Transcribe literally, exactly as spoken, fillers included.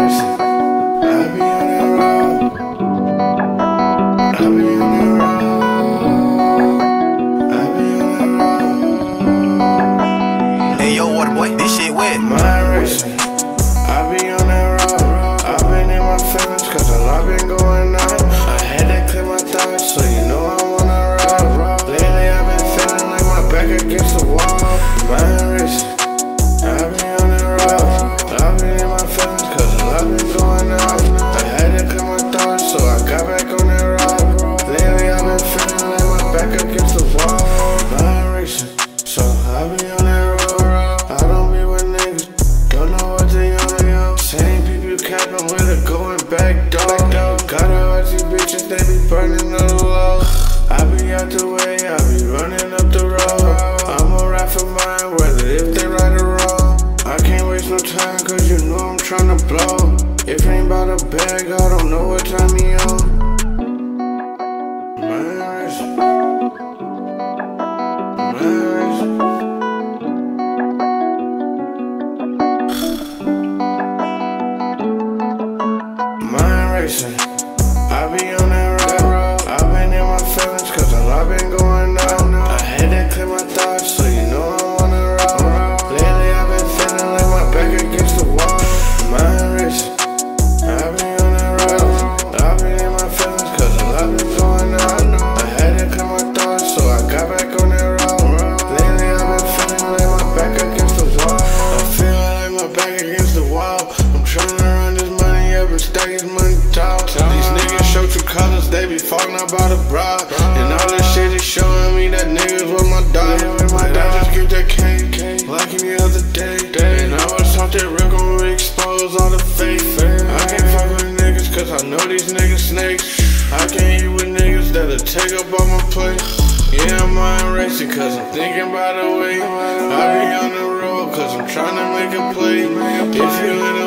racing. I be on that road. I be on that road. I be on that road. Hey yo, Waterboy, this shit wet. Mind racing. I be on that road. I've been in my feelings cause a lot been going on. I had to clear my thoughts so you know I'm on the road. Lately I've been feeling like my back against the wall. Mind racing. I be on that road. I've been in my feelings cause a lot been going on. I had to clear my thoughts so I got back on that road. Lately I've been feeling like my back against the wall. Mind racing. So I be on that road. I don't be with niggas. Don't know what they on. Same people capping with it going back door. Gotta watch these bitches, they be burning on the low. I be out the way, I be running up the road. I'ma ride for mine, whether if they right or wrong. I can't waste no time, cause you know I'm tryna blow. If ain't about a bag, I don't know what time he on. Man, racing. Man, racing. Mind racing. I be on that road. I've been in my feelings cause a lot been going on. I had to clear my thoughts so you know I'm on the road. Lately I've been feeling like my back against the wall. Mind racing. I be on that road. I've been in my feelings cause a lot been going on. I had to clear my thoughts so I got back on that road. Lately I've been feeling like my back against the wall. I feel like my back against the wall. I'm trying to run this money up and stack his money tall. These niggas show true colors, they be falling out by the bra. And all this shit is showing me that niggas was my dog. But I just give that cake like any other day. And I was taught that real gon' expose all the fake. I can't fuck with niggas cause I know these niggas snakes. I can't eat with niggas that'll take up all my plate. Yeah, I'm mind racing cause I'm thinking about the way I be on the road cause I'm trying to make a play. If you